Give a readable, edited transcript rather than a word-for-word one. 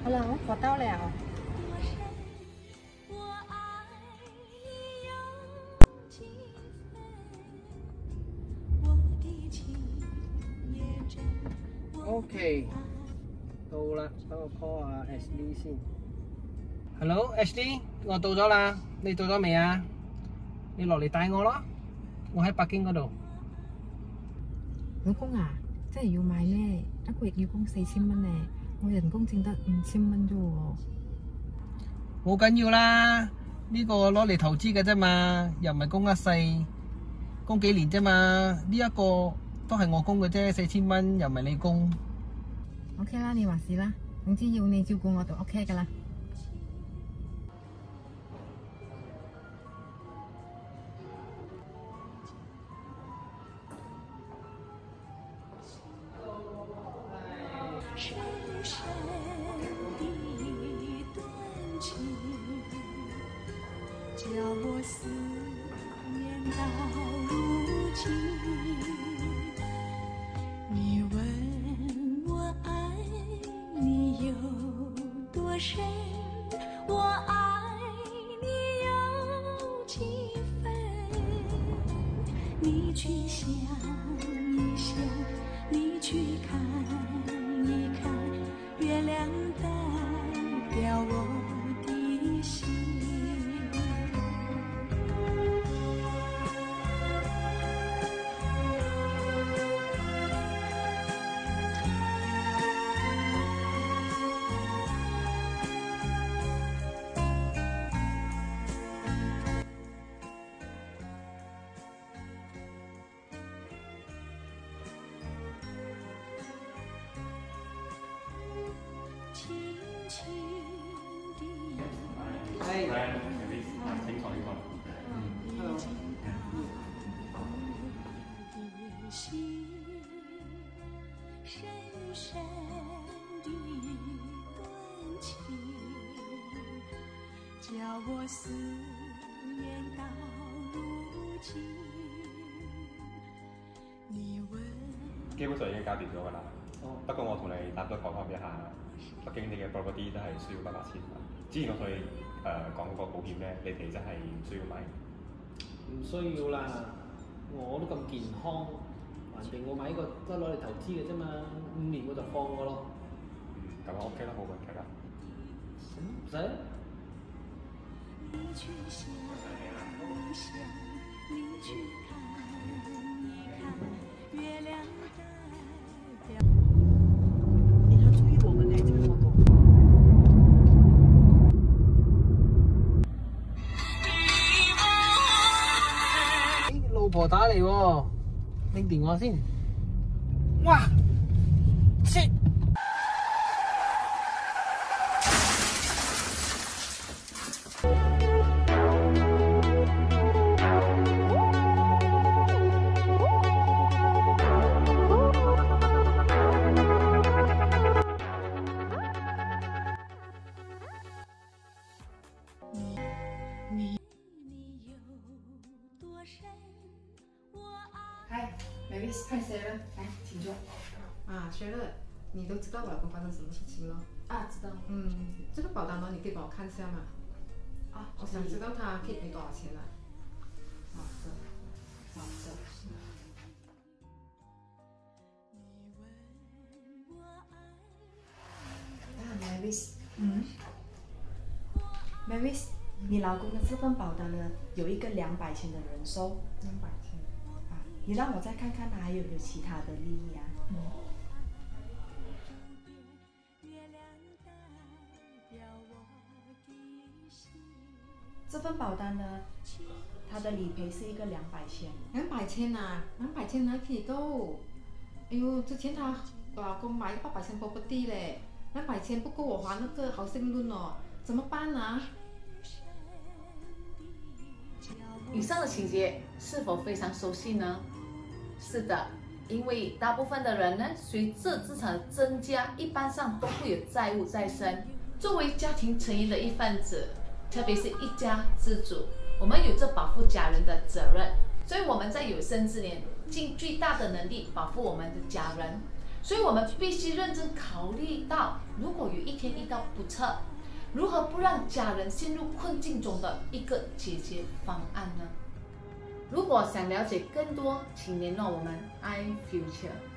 好了，我到了。OK， 到啦，等我 call 下 SD 先。Hello SD， 我到咗啦，你到咗未啊？你落嚟帶我咯，我喺北京嗰度。 老公啊，真係要買咩？一個月要供4000蚊咧，我人工淨得5000蚊啫喎。 冇緊要啦，呢個攞嚟投資嘅啫嘛，又唔係供一世，供幾年啫嘛。呢一個都係我供嘅啫，4000蚊又唔係你供。 OK 啦，你話事啦，總之要你照顧我就 OK 噶啦。 深深的一段情，叫我思念到如今。你问我爱你有多深，我爱你有几分？你去想一想，你去看一看，月亮代表我的心。 係。 清楚呢個。 Hello。 深深的一段情，叫我思念到如今。你問基本上已經搞掂咗㗎啦。不過我同你打多講翻一下，北京你嘅 property 都係需要800,000。之前我同你講嗰個保險咧，你哋真係唔需要買。 唔需要啦，我都咁健康，橫掂我買呢個都攞嚟投資嘅啫嘛，5年我就放我咯。 咁我 OK 啦，冇問題啦。 唔使。 你去想一想，你去看一看，月亮代表。 你要注意我們呢，這個老公。 老婆打嚟喎，拎電話先。哇！切！ 嗨 ，baby， 快些了，来，请坐。啊，雪乐，你都知道我老公发生什么事情了？ 啊，知道。 这个保单呢，你可以帮我看一下吗？啊，我想知道他可以赔多少钱啊？好的，好的。 Mavis，Mavis， 你老公的这份保单呢，有一个200千的人寿。 200千。 啊，你让我再看看他还有没有其他的利益啊？这份保单呢，它的理赔是一个200千。 200千啊，200千哪可以够？哎呦，之前她老公买800千 property 嘞，200千不够我还那个housing loan哦，怎么办啊？ 以上的情节是否非常熟悉呢？是的，因为大部分的人呢，随着资产增加，一般上都会有债务在身。作为家庭成员的一份子，特别是一家之主，我们有着保护家人的责任，所以我们在有生之年尽最大的能力保护我们的家人。 所以我们必须认真考虑到，如果有一天遇到不测，如何不让家人陷入困境中的一个解决方案呢？如果想了解更多，请联络我们 IFuture。